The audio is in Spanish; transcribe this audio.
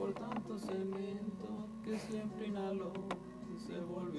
por tanto cemento que siempre inhaló, se volvió